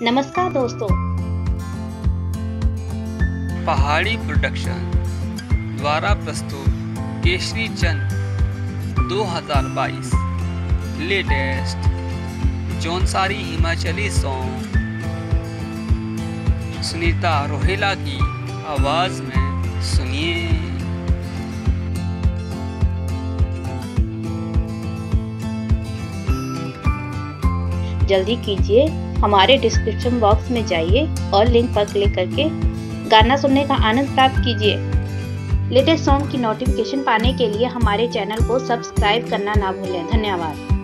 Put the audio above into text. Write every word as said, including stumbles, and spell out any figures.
नमस्कार दोस्तों। पहाड़ी प्रोडक्शन द्वारा प्रस्तुत केसरी चंद दो हज़ार बाईस लेटेस्ट जौनसारी हिमाचली सॉन्ग सुनीता रोहेला की आवाज में सुनिए। जल्दी कीजिए, हमारे डिस्क्रिप्शन बॉक्स में जाइए और लिंक पर क्लिक करके गाना सुनने का आनंद प्राप्त कीजिए। लेटेस्ट सॉन्ग की नोटिफिकेशन पाने के लिए हमारे चैनल को सब्सक्राइब करना ना भूलें। धन्यवाद।